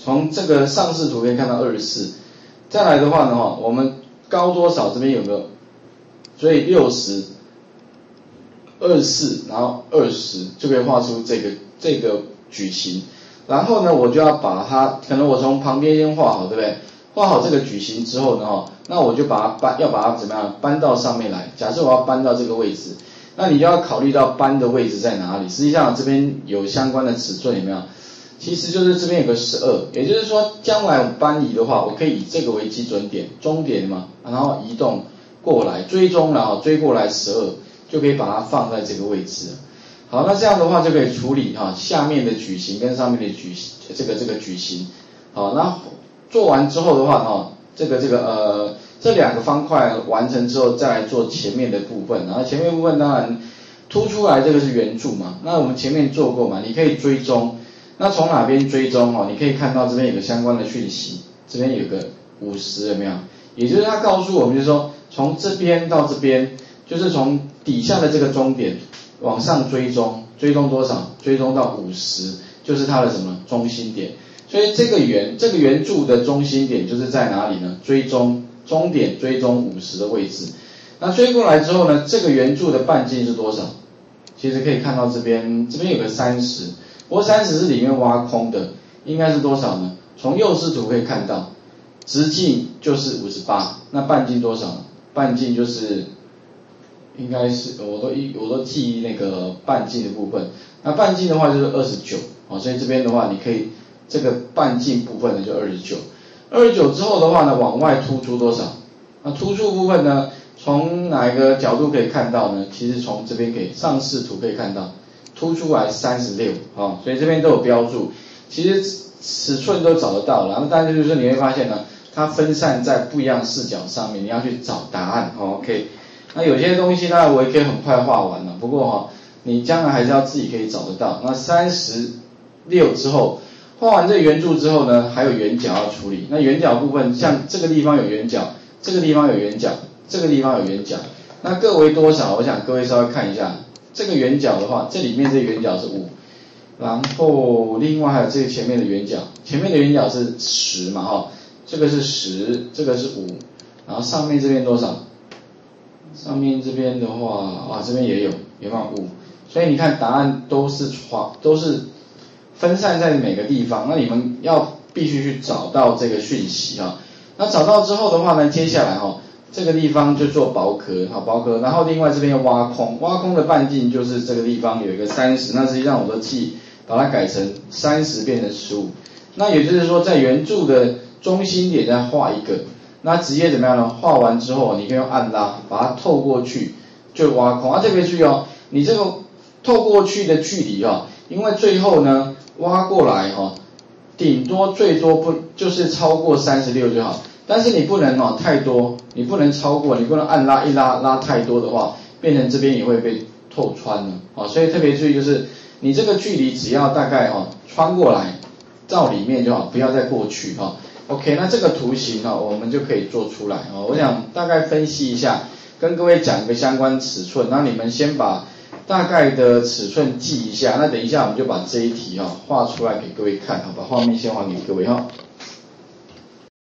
从这个上视图可以看到24，再来的话呢我们高多少这边有个，所以60、24，然后20就可以画出这个矩形。然后呢，我就要把它，可能我从旁边先画好，对不对？画好这个矩形之后呢那我就把它怎么样搬到上面来。假设我要搬到这个位置，那你就要考虑到搬的位置在哪里。实际上这边有相关的尺寸有没有？其实就是这边有个12，也就是说将来我搬移的话，我可以以这个为基准点，终点嘛，然后移动过来，追踪了追过来12，就可以把它放在这个位置。好，那这样的话就可以处理下面的矩形跟上面的矩形这个矩形。好，那做完之后的话这两个方块完成之后，再来做前面的部分。然后前面部分当然凸出来这个是圆柱嘛，那我们前面做过嘛，你可以追踪。那从哪边追踪你可以看到这边有个相关的讯息，这边有个50有没有？也就是它告诉我们就是说，从这边到这边，就是从底下的这个终点往上追踪，追踪多少？追踪到50，就是它的什么中心点。所以这个圆柱的中心点就是在哪里呢？追踪终点追踪50的位置。那追过来之后呢，这个圆柱的半径是多少？其实可以看到这边有个30，不过30是里面挖空的，应该是多少呢？从右视图可以看到，直径就是58，那半径多少呢？半径就是应该是我都记那个半径的部分。那半径的话就是29，所以这边的话你可以这个半径部分呢就29之后的话呢，往外突出多少？那突出部分呢，从哪一个角度可以看到呢？其实从这边可以上视图可以看到，突出来36，所以这边都有标注，其实尺寸都找得到了。那当然就是你会发现呢，它分散在不一样视角上面，你要去找答案，OK。那有些东西当然我也可以很快画完了，不过你将来还是要自己可以找得到。那36之后，画完这个圆柱之后呢，还有圆角要处理。那圆角部分，像这个地方有圆角，这个地方有圆角，这个地方有圆角，那各为多少？我想各位稍微看一下，这个圆角的话，这里面这个圆角是5，然后另外还有这个前面的圆角，前面的圆角是10嘛这个是10，这个是5，然后上面这边多少？上面这边的话这边也有没有5？所以你看答案都是分散在每个地方，那你们要必须去找到这个讯息那找到之后的话呢，接下来这个地方就做薄壳然后另外这边要挖空的半径就是这个地方有一个30，那实际上我都把它改成30变成15，那也就是说在圆柱的中心点再画一个，那直接怎么样呢？画完之后你可以用按拉把它透过去就挖空特别注意你这个透过去的距离因为最后呢挖过来顶多最多不就是超过36就好，但是你不能太多，你不能超过，你不能按拉一拉太多的话，变成这边也会被透穿了所以特别注意就是你这个距离只要大概穿过来到里面就好，不要再过去OK， 那这个图形我们就可以做出来我想大概分析一下，跟各位讲一个相关尺寸，那你们先把大概的尺寸记一下，那等一下我们就把这一题画出来给各位看把画面先还给各位